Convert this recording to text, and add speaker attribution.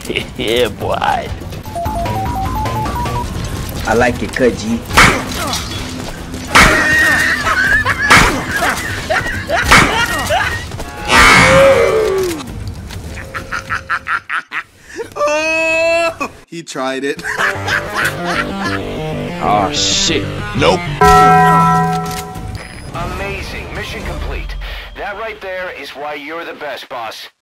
Speaker 1: Yeah, boy.
Speaker 2: I like it cut, G.
Speaker 3: Oh, he tried it.
Speaker 1: Oh, shit.
Speaker 3: Nope.
Speaker 4: Amazing. Mission complete. That right there is why you're the best, boss.